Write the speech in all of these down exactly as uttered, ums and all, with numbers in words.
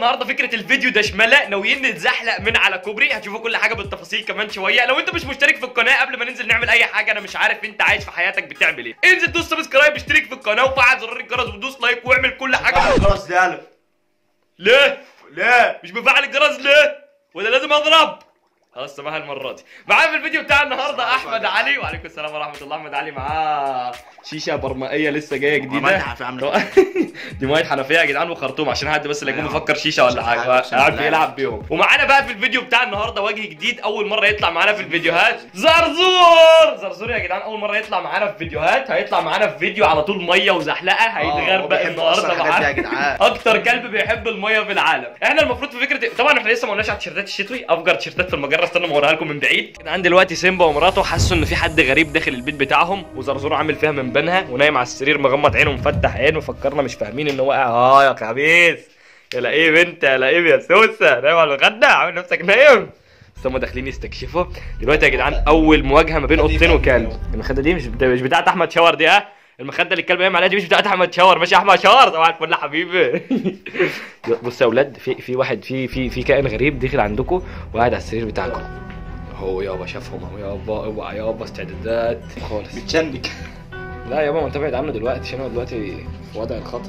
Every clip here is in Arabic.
النهارده فكره الفيديو ده شماله، ناويين نتزحلق من على كوبري، هتشوفوا كل حاجه بالتفاصيل كمان شويه. لو انت مش مشترك في القناه قبل ما ننزل نعمل اي حاجه، انا مش عارف انت عايش في حياتك بتعمل ايه، انزل دوس سبسكرايب، اشترك في القناه وفعل زرار الجرس ودوس لايك واعمل كل حاجه. الجرس ده ليه؟ ليه؟ مش بفعل الجرس ليه؟ ولا لازم اضرب؟ خلاص سماها المره دي. معايا في الفيديو بتاع النهارده احمد علي، وعليكم السلام ورحمه الله. احمد علي معاه شيشه برمائيه لسه جايه جديده. دي ميه حنفيه يا جدعان وخرطوم، عشان حد بس اللي يكون مفكر شيشه ولا حاجه قاعد بيلعب بيهم. ومعانا بقى في الفيديو بتاع النهارده وجه جديد اول مره يطلع معانا في الفيديوهات، زرزور. زرزور يا جدعان اول مره يطلع معانا في فيديوهات، هيطلع معانا في فيديو على طول ميه وزحلقه، هيتغربق النهارده معانا. اكتر كلب بيحب الميه في العالم. احنا المفروض في فكره، طبعا احنا لسه ما قلناش على التيشيرتات الشتوي، افجر تيشيرتات في المجره، استنى ما اوريها لكم من بعيد. جدعان دلوقتي سيمبا ومراته حسوا ان في حد غريب داخل البيت بتاعهم، وزرزور عامل فيها من بنها ونايم على السرير مغمض عينه ومفتح عينه، فكرنا مش فاهمين ان هو اه يا خبيث يا لئيم انت يا لئيم يا سوسه، نايم على الغدا عامل نفسك نايم. بس هم داخلين يستكشفوا دلوقتي يا جدعان. اول مواجهه ما بين قطين وكلب. المخده دي مش مش بتاعت احمد شاور دي، ها المخده اللي الكلب نايم عليها دي مش بتاعت احمد شاور. ماشي يا احمد شاور طبعا الفل حبيبي. بصوا يا اولاد، في في واحد في في في كائن غريب داخل عندكم وقاعد على السرير بتاعكم. هو يابا شافهم اهو يابا، اوعى يابا استعدادات خالص. بتشنك. لا يابا ما انت ابعد عنه دلوقتي عشان هو دلوقتي في وضع الخطر.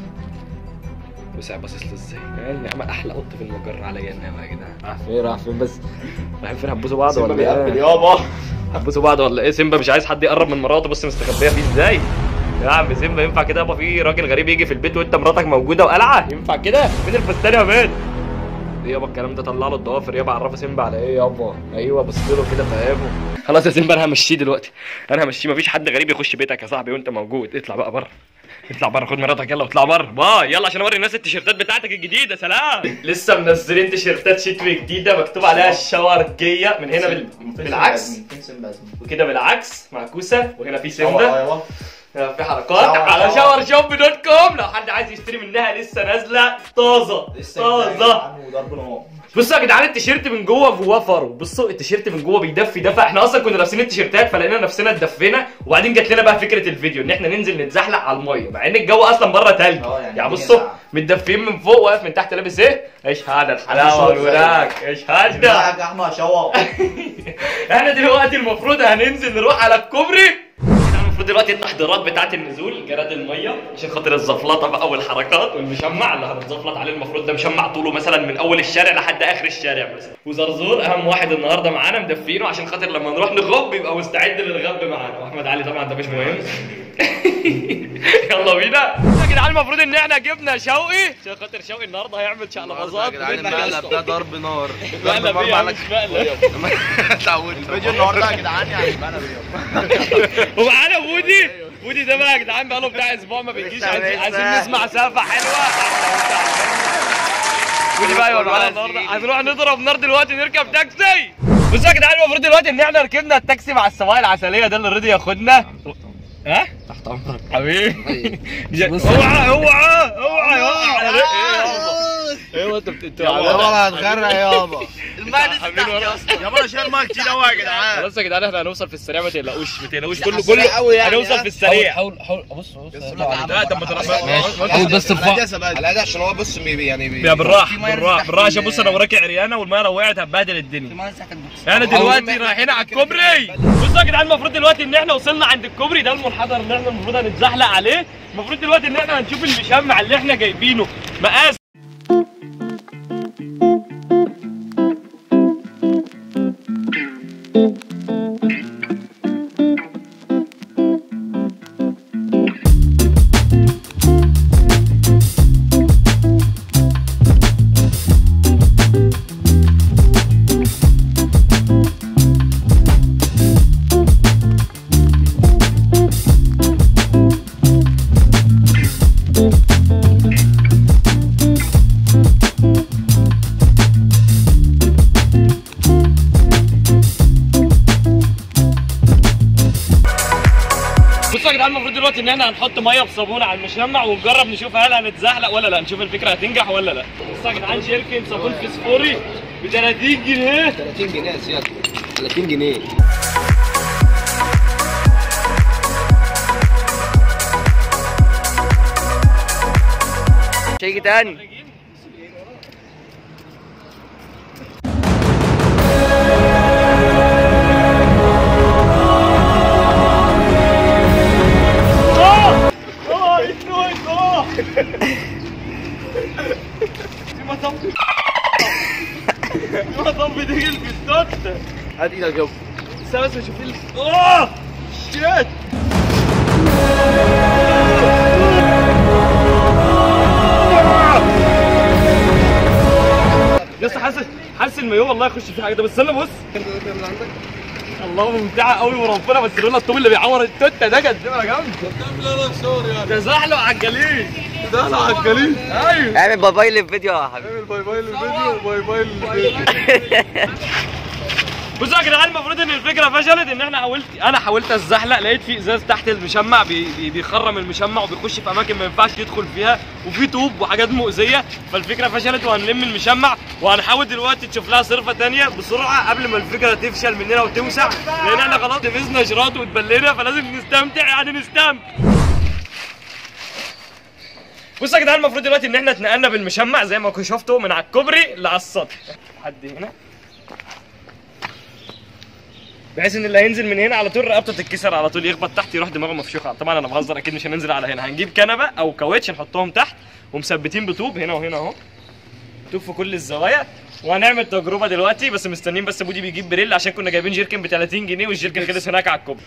بص باصص له ازاي، يعني احلى قط في المجره عليا النعمه يا جدعان. راح فين راح فين بس؟ رايحين فين؟ هتبوسوا بعض ولا ايه؟ سيمبا يابا هتبوسوا بعض ولا ايه؟ سيمبا مش عايز حد يقرب من مراته، بص مستخبيه فيه ازاي؟ يا عم سيمبا ينفع كده يابا؟ في راجل غريب يجي في البيت وانت مراتك موجوده وقلعه؟ ينفع كده؟ فين الفستان يا بنت؟ ايه يابا الكلام ده؟ طلع له الضوافر يابا، عرفه سيمبا على ايه يابا. ايوه بص له كده فاهمه. خلاص يا سيمبا انا همشيه دلوقتي، انا همشيه، مفيش حد غريب يخش بيتك يا صاحبي وانت موجود. اطلع بقى بره، اطلع بره، خد مراتك يلا واطلع بره. باي يلا عشان اوري الناس التيشيرتات بتاعتك الجديده. سلام. لسه منزلين تيشيرتات شتوي جديده مكتوب عليها الشاورجيه من هنا بال... بالعكس وكده بالعكس معكوسه، وهنا في سيمبا في حركات على شاور شوب دوت كوم. لو حد عايز يشتري منها لسه نازله طازه طازه. بصوا يا جدعان التيشيرت من جوه جواه فرو، بصوا التيشيرت من جوه بيدفي دفى. احنا اصلا كنا لابسين التيشيرتات فلقينا نفسنا اتدفينا، وبعدين جت لنا بقى فكره الفيديو ان احنا ننزل نتزحلق على الميه مع ان الجو اصلا بره تلج. يعني, يعني بصوا متدفيين من فوق، واقف من تحت لابس ايه؟ ايش هذا الحلاوه والوراك، ايش هذا يا احمد شاور. احنا دلوقتي المفروض هننزل نروح على الكوبري. المفروض دلوقتي التحضيرات بتاعت النزول، جراد الميه عشان خاطر الزفلطه بقى والحركات، والمشمع اللي هنتزفلط عليه المفروض ده مشمع طوله مثلا من اول الشارع لحد اخر الشارع مثلا. وزرزور اهم واحد النهارده معانا مدفينه عشان خاطر لما نروح نغب يبقى مستعد للغب معانا. واحمد علي طبعا ده مش مهم. يلا بينا يا جدعان. المفروض ان احنا جبنا شوقي عشان خاطر شوقي النهارده هيعمل شقلباظات. يا جدعان المقلب ده ضرب نار. مقلب ايه مش مقلب. اتعودت الفيديو النهارده يا جدعان يعني مقلب ايه. ومعانا بودي. بودي ده بقى يا جدعان بقاله بتاع اسبوع ما بيجيش، عايزين نسمع سقفه حلوه. بودي بقى يقول معانا النهارده هنروح نضرب نار دلوقتي نركب تاكسي. بصوا يا جدعان المفروض دلوقتي ان احنا ركبنا التاكسي مع السواق العسليه ده اللي رضي ياخدنا. ها؟ تحت امرك حبيبي. اوعى اوعى اوعى يوقع على رقي. ايوه انت بتقطع يابا هتغرق يابا. الماء نزل تحت يا اسطى. يابا انا شايل ميه كتير قوي يا جدعان. خلاص يا جدعان احنا هنوصل في السريع، ما تقلقوش ما تقلقوش كله كله هنوصل في السريع. حاول حاول بص بص لا طب ما تروح حاول بس ارفع على ده عشان هو بص يعني بالراحه بالراحه بالراحه عشان بص انا وراكي عريانه والميه لو وقعت هتبهدل الدنيا. احنا دلوقتي رايحين على الكوبري. بصوا يا جدعان المفروض دلوقتي ان احنا وصلنا عند الكوبري ده المنحدر اللي احنا المفروض هنتزحلق عليه. المفروض دلوقتي ان احنا هنشوف المشمع اللي احنا جايبينه مقاس. المفروض دلوقتي ان احنا هنحط ميه بصابونه على المشمع ونجرب نشوف هل هنتزحلق ولا لا، نشوف الفكره هتنجح ولا لا. بصوا يا جدعان شركه صابون فسفوري ب ثلاثين جنيه. ثلاثين جنيه يا سيادة، ثلاثين جنيه. شيء تاني هات ايدك يابا. استنى بس اشوف ال اوه شيت. لسه حاسس حاسس المايوه والله يخش في حاجه ده. بس استنى بص الله ممتعه قوي وربنا. بس لولا الطوب اللي بيعور التوته ده كانت تبقى جامده. لا لا صور يعني. ده زحلق على الجليد. زحلق على الجليد. ايوه اعمل باي باي للفيديو يا حبيبي. اعمل باي باي للفيديو. باي باي للفيديو. بصوا يا جدعان المفروض ان الفكره فشلت. ان احنا حاولت انا حاولت اتزحلق لقيت في ازاز تحت المشمع بي بي بيخرم المشمع وبيخش في اماكن ما ينفعش يدخل فيها وفي طوب وحاجات مؤذيه. فالفكره فشلت وهنلم المشمع وهنحاول دلوقتي تشوف لها صرفه ثانيه بسرعه قبل ما الفكره تفشل مننا وتوسع. لان احنا خلاص نفذنا شراط واتبلينا فلازم نستمتع يعني نستمتع. بصوا يا جدعان المفروض دلوقتي ان احنا اتنقلنا بالمشمع زي ما شفتوا من على الكوبري لعلى السطح لحد هنا. بحيث ان اللي هينزل من هنا على طول رقبته تتكسر على طول يخبط تحت يروح دماغه مفشوخه. طبعا انا بهزر اكيد مش هننزل على هنا. هنجيب كنبه او كاوتش نحطهم تحت ومثبتين بطوب هنا وهنا اهو. طوب في كل الزوايا. وهنعمل تجربه دلوقتي بس مستنيين بس بودي بيجيب بريل عشان كنا جايبين جيركن ب ثلاثين جنيه والجيركن خلص هناك على الكوبري.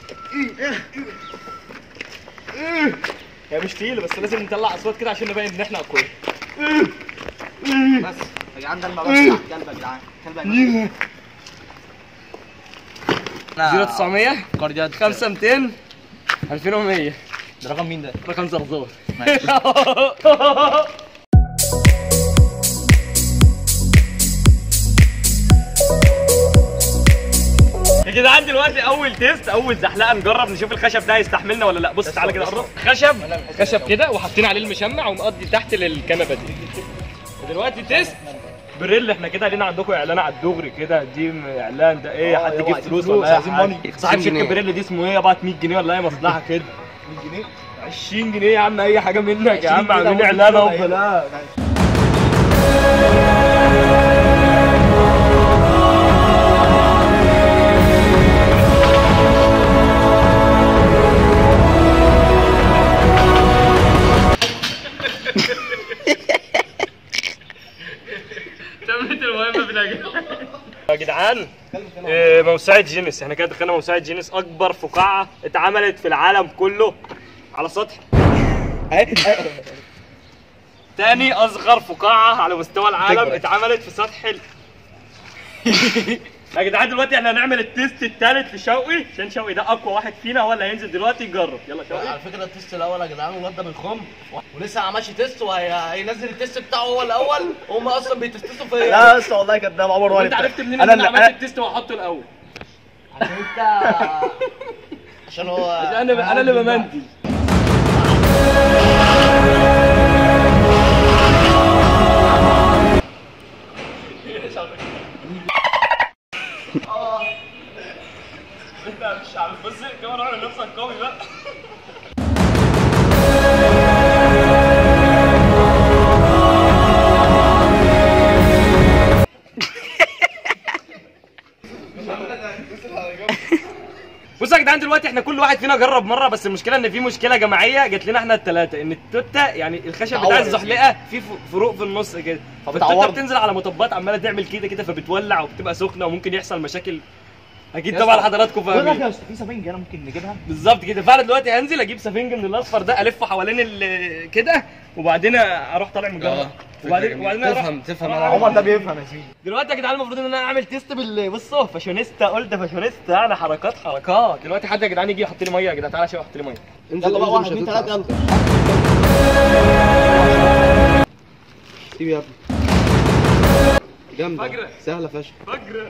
هي مش تقيله بس لازم نطلع اصوات كده عشان نبين ان احنا اقوياء. بس يا جدعان ده الموضوع بتاع الكلب يا جدعان. كلب صفر تسعمية كارديات خمسة ميتين ألفين ومية. ده رقم مين ده؟ رقم زرزور. ماشي. يا جدعان دلوقتي اول تيست اول زحلقه نجرب نشوف الخشب ده هيستحملنا ولا لا. بص تعالى كده قرب. خشب خشب كده وحاطين عليه المشمع ومقضي تحت للكنبه دي. دلوقتي تيست بريل. احنا كده لينا عندكم اعلان على الدغري كده. دي اعلان ده ايه حد يجيب فلوس ولا عايزين ماني. صاحب شركه بريل دي اسمه ايه بقى مية جنيه ولا ايه مصلحه كده. مية جنيه؟ عشرين جنيه يا عم اي حاجه منك يا عم. عاملين اعلان اهو ببلاش. تمت المهمه بنجاح يا جدعان. موسوعه جينيس. احنا كده دخلنا موسوعه جينيس اكبر فقاعه اتعملت في العالم كله على سطح. تاني اصغر فقاعه على مستوى العالم اتعملت في سطح ال... يا جدعان دلوقتي احنا هنعمل التيست الثالث لشوقي عشان شوقي ده اقوى واحد فينا هو اللي هينزل دلوقتي يجرب. يلا شوقي. على فكره التيست الاول يا جدعان الواد ده بيخم ولسه ما عملش تيست وهينزل التيست بتاعه هو الاول. هم اصلا بيتستوا فيا. لا بس والله كداب عمر والد. انت عرفت منين ان انا عملت التيست وهحطه الاول؟ عشان انت عشان هو عشان انا انا اللي بمندي. انت مش عارف بص كمان اعمل نفسك قوي بقى. بصوا يا جدعان دلوقتي احنا كل واحد فينا جرب مره بس المشكله ان في مشكله جماعيه جت لنا احنا الثلاثه ان التوته يعني الخشب بتاع الزحلقه في فروق في النص كده. فالتوته بتنزل على مطبات عماله تعمل كده كده فبتولع وبتبقى سخنه وممكن يحصل مشاكل. اكيد طبعا حضراتكم فاهمين. في سفنجه انا ممكن نجيبها بالظبط كده. فانا دلوقتي هنزل اجيب سفنج من الاصفر ده الفه حوالين كده وبعدين اروح طالع مجرد. وبعدين وبعدين تفهم تفهم عمر ده بيفهم يا سيدي. دلوقتي يا جدعان المفروض ان انا اعمل تيست بال بصوا فاشونيستا قلت فاشونيستا انا حركات حركات. دلوقتي حد يا جدعان يجي يحط لي ميه يا جدعان. تعالى شويه حط لي ميه. يلا بقى واحد اثنين ثلاثه يلا. سيب يا ابني. جامده فجرة. سهله فشخ. فجر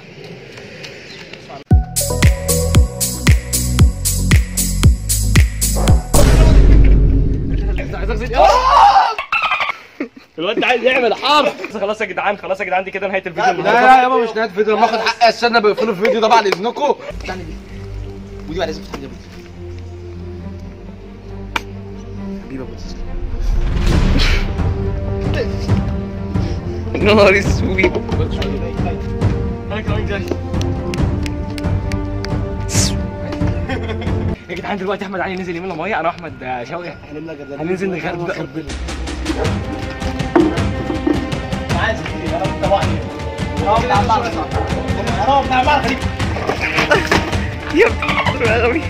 الواد عايز يعمل حرب. خلاص يا جدعان خلاص يا جدعان دي كده نهايه الفيديو. لا لا يابا مش نهايه الفيديو. لما اخد حقي استنى بقفلوا الفيديو ده بعد اذنكم. ودي بعد اذنك حبيبي. حبيبي ابو تسلم. نهار اسود. انا كمان جاي يا جدعان. دلوقتي احمد علي نزل يملى ميه انا واحمد شوقي هننزل نغرق. عايز انا طبعا يا ابني يا غبي.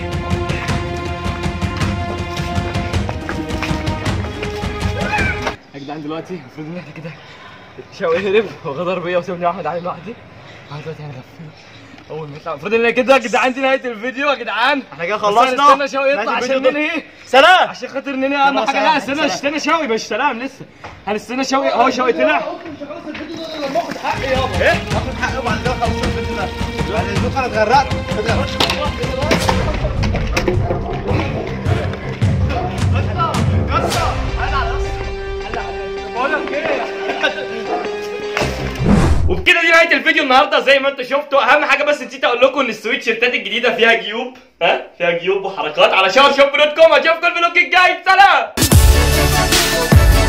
يا جدعان دلوقتي المفروض ان احنا كده شوقي هرب وغدر بيا وسيبني احمد علي لوحدي. احنا دلوقتي هنغفله اول ما يطلع. المفروض ان كده يا جدعان دي نهايه الفيديو يا جدعان. احنا كده خلصنا. استنى شوقي يطلع عشان ننهي. سلام. عشان خاطر ننهي اهم حاجه. لا استنى استنى شوقي مش سلام لسه. هنستنى شوقي اهو. شوقي طلع. مش هخلص الفيديو ده لما اخد حقي يابا. ايه؟ اخد حقي وبعد كده خلص الفيديو ده. بعد الفيديو انا اتغرقت. وبكده دي نهايه الفيديو النهارده زي ما انتم شفتوا. اهم حاجه بس نسيت اقول لكم ان السويتشيرتات الجديده فيها جيوب. ها فيها جيوب وحركات على شاور شوب دوت كوم. اشوفكم الفلوج الجاي. سلام.